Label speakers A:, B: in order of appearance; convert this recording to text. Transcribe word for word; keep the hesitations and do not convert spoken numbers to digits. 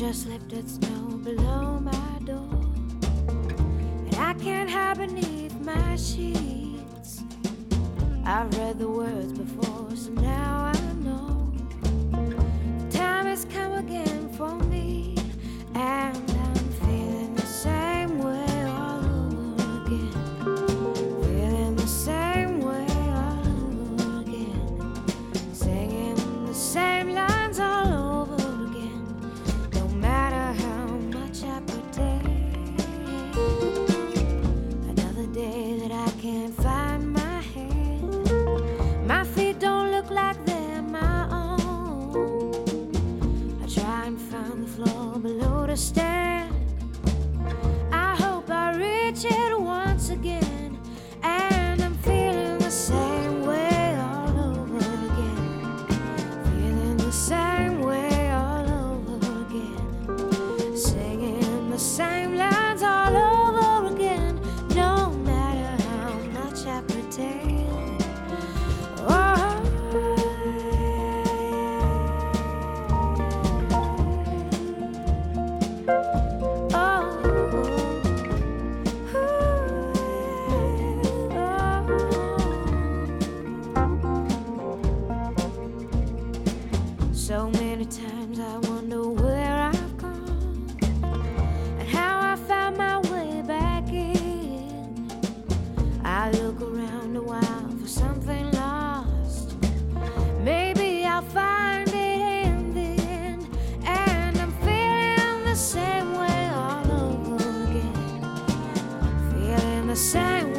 A: just lifted snow below my door, and I can't hide beneath my sheets. I've read the words before, so now I know the time has come again for me, and I'm feeling the same way all over again. Feeling the same way all over again. Singing the same lines all over again. No matter how much I pretend. Another day that I can't find my head. My feet don't look like they're my own. I try and find the floor below to stand. I hope I reach it once again, and I'm feeling the same way all over again. Feeling the same way all over again. Singing the same lines all over again. No matter how much I pretend. Oh, so many times I wonder where I've gone and how I found my way back in. I look around a while for something lost. Maybe I'll find it in the end, and I'm feeling the same way all over again. Feeling the same way.